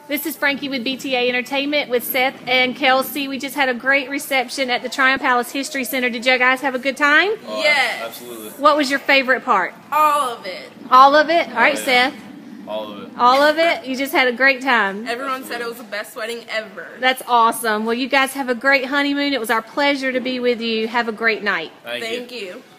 This is Frankie with BTA Entertainment with Seth and Kelsey. We just had a great reception at the Tryon Palace History Center. Did you guys have a good time? Oh, yes. Absolutely. What was your favorite part? All of it. All of it? All right, yeah. Seth. All of it. All of it? You just had a great time. Everyone said it was the best wedding ever. That's awesome. Well, you guys have a great honeymoon. It was our pleasure to be with you. Have a great night. Thank you.